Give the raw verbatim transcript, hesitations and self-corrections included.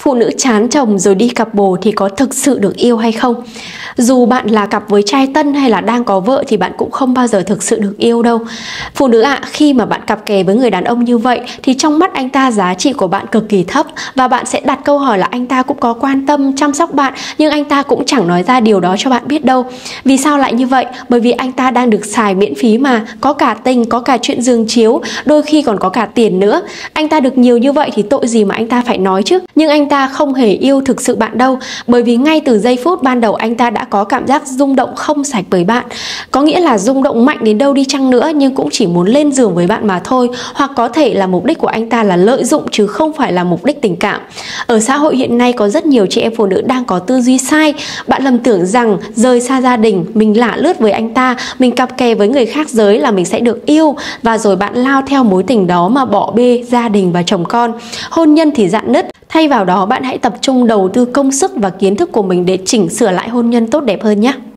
phụ nữ chán chồng rồi đi cặp bồ thì có thực sự được yêu hay không? Dù bạn là cặp với trai tân hay là đang có vợ thì bạn cũng không bao giờ thực sự được yêu đâu. Phụ nữ ạ, à, khi mà bạn cặp kè với người đàn ông như vậy thì trong mắt anh ta giá trị của bạn cực kỳ thấp, và bạn sẽ đặt câu hỏi là anh ta cũng có quan tâm, chăm sóc bạn, nhưng anh ta cũng chẳng nói ra điều đó cho bạn biết đâu. Vì sao lại như vậy? Bởi vì anh ta đang được xài miễn phí mà, có cả tình, có cả chuyện giường chiếu, đôi khi còn có cả tiền nữa. Anh ta được nhiều như vậy thì tội gì mà anh ta phải nói chứ. Nhưng anh ta không hề yêu thực sự bạn đâu, bởi vì ngay từ giây phút ban đầu anh ta đã có cảm giác rung động không sạch với bạn. Có nghĩa là rung động mạnh đến đâu đi chăng nữa nhưng cũng chỉ muốn lên giường với bạn mà thôi. Hoặc có thể là mục đích của anh ta là lợi dụng chứ không phải là mục đích tình cảm. Ở xã hội hiện nay có rất nhiều chị em phụ nữ đang có tư duy sai. Bạn lầm tưởng rằng rời xa gia đình, mình lạ lướt với anh ta, mình cặp kè với người khác giới là mình sẽ được yêu, và rồi bạn lao theo mối tình đó mà bỏ bê gia đình và chồng con. Hôn nhân thì rạn nứt. Thay vào đó bạn hãy tập trung đầu tư công sức và kiến thức của mình để chỉnh sửa lại hôn nhân tốt đẹp hơn nhé.